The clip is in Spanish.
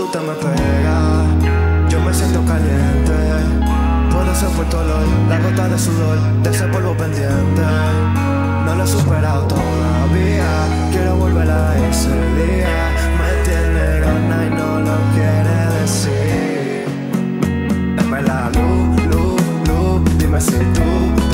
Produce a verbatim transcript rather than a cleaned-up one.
te me pegas, yo me siento caliente. Puede ser por tu olor, la gota de sudor, de ese polvo pendiente. No lo he superado todavía, quiero volver a ese día. Me tiene gana y no lo quiere decir. Dame la luz, luz, luz, dime si tú